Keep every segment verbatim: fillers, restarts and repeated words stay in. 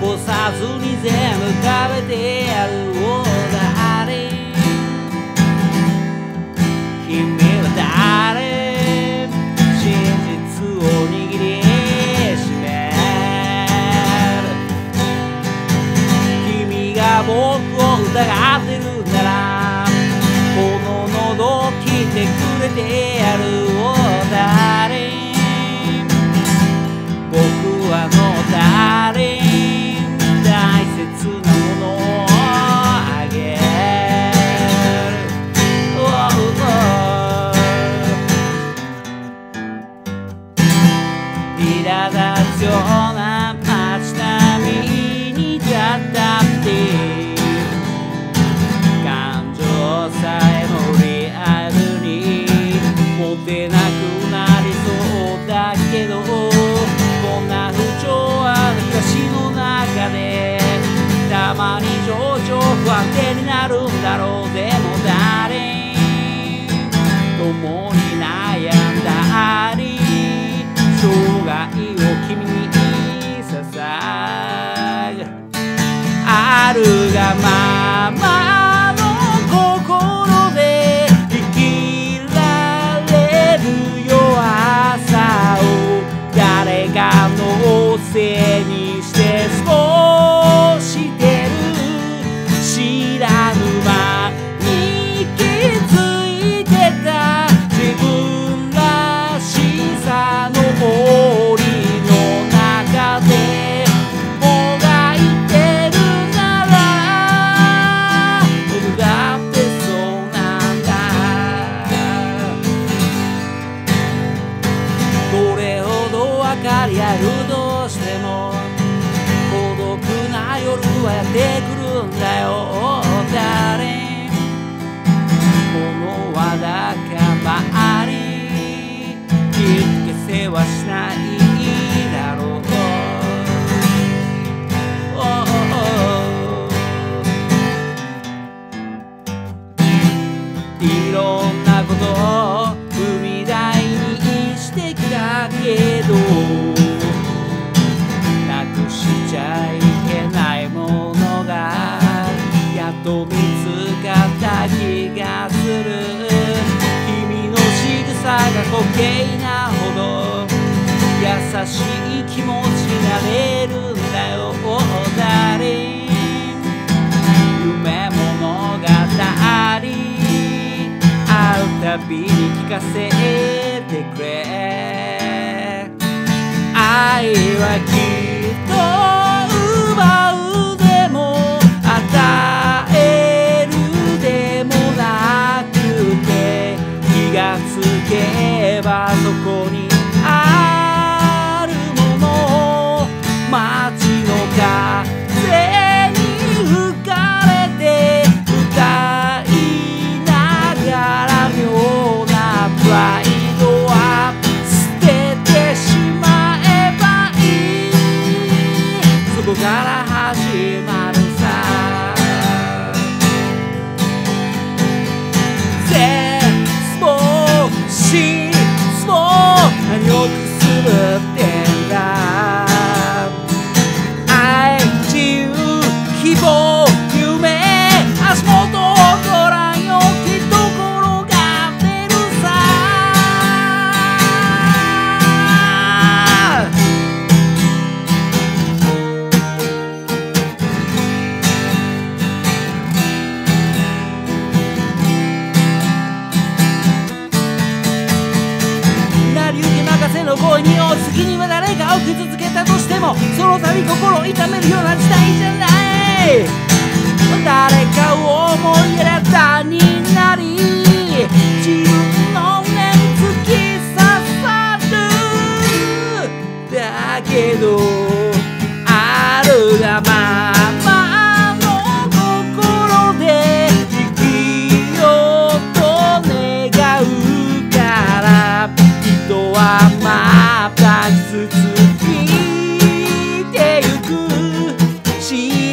残さずに全部食べてやるを誰君は誰真実を握りしめる君が僕を疑ってるならこの喉を切ってくれてやるを誰僕はもう誰大切なものをあげる、oh, oh. 苛立つような街並みに立ったって感情さえもリアルに持てなくなりそうだけどこんな不調和な東の中でたまに情緒不安定になるんだろうでも誰共に悩んだり生涯を君に捧ぐあるがままの心で生きられる弱さを誰かのせいにして過ごしてる知らぬ間に気づいてた自分らしさの森の中でもがいてるなら僕だってそうなんだどれほど分かり合えるとしても孤独な夜はやってくるんだよ誰このわだかまりきっと世話しないだろう、oh, oh, oh. いろんなことを踏み台にしてきたけどなくしちゃいけないものがやっと見つかった気がする君の仕草が滑稽なほど優しい気持ちになれるんだよ誰夢物語会うたびに聞かせてくれ愛はきっと奪うでも与えるでもなくて気がつけばそこにあるもの街の風に吹かれて歌いながら妙なプライドは捨ててしまえばいいそこから始まるさ絶望失望何をくすぶってんだ愛自由希望夢足元をご覧よきっと転がってるさ成り行き任せの恋に落ちには誰かを傷つけたとしてもその度心を痛めるような時代じゃない誰かを思いやり他人なり自分の胸に突き刺さるだけどあるがままの心で生きようと願うから人はまた傷ついてゆく知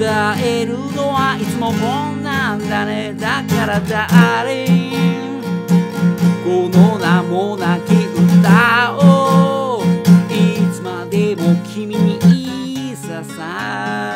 歌えるのはいつもこんなんだね。だからダーリン、この名もなき歌をいつまでも君にささ